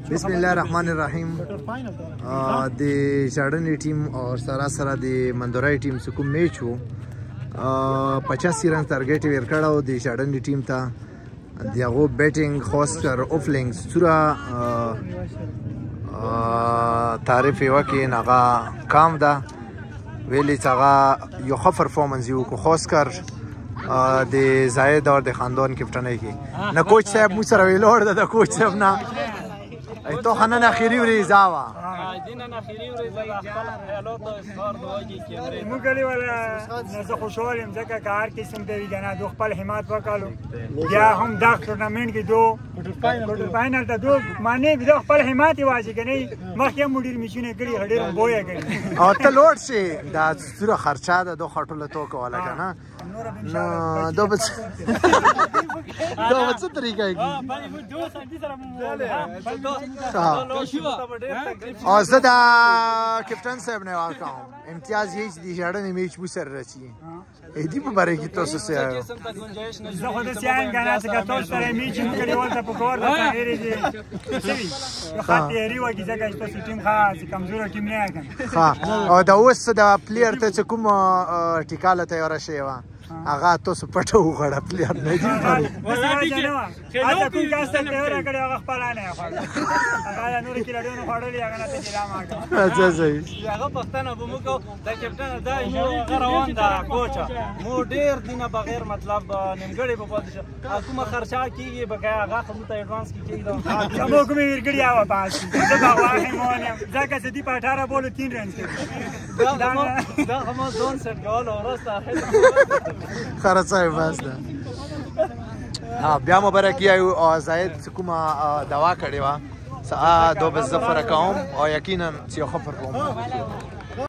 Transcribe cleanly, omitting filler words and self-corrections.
بسم الله الرحمن الرحیم. د ژړنې ټیم او سره د مندورای ټیم څخه کوم میچ وو 85 رن ټارګټ ورکړو د ژړنې ټیم ته. دغه بیټینګ خوستر اوفلینګ سورا تعریف وکي نغه کام ده ویلي څنګه یو ښه پرفورمنس یو کو خوستر د زاید اور د خاندان کپټنۍ کې نه کوچ صاحب مو سره ویلور ده د کوچ صاحب نه تو خنن اخیری وريزا وا دینن اخیری وريزا خپل خیالات او اظهار دوی کیمره مو کلی ولا زه خوشحالم ځکه کار قسم دی کنه دو خپل حمایت وکړو یا هم دا ټورنمنت کې دو کوارټر فائنل ته دو معنی به خپل حمایت واجی کنه مخکې مدیر میشونه کړی هډیر بویا کړی او ته لوټ شي دا سره خرچه ده دو خټول تو کوله کنه نو دو بس طریقه کی او زه دا کپټن صاحب نه واکم امتیاز یې د ژړنې میچ مو سره رچی دې په باره کې تاسو څه زه خو د سیان غنا څنګه تاسو سره میچ کړی ولته په کور ده غیر دي سوي خاطري وګی ځکه چې تاسو ټیم خاص کمزور ټیم نه یې ها او دا اوس دا پلیئر ته کوم ټیکاله تیار شي وا هغه تاسو پټو غړ پلیئر نه دي اته کوم کاست ته راغلی هغه خپل نه هغه نور کې لړونو خړلې هغه نه ته جلا ماګه اچھا صحیح هغه پښتنه به موږ د کپټن دا روان دا کوچ مو ډیر دینه بغیر مطلب نیمګړی په پاتې شو کومه خرچه کیږي بګا هغه خو ته ایڈوانس کې کیږي مو کومې ورګړی هوا پاس دا واهه مونږ ځکه چې دی په 18 بول 3 رن کې دا هم ځون سټ ګول اورسته خرڅای بس ده بیا مبارک یو زاید کومه دوا کړې و دو بس ظفر کوم او یقینا چې خبر کوم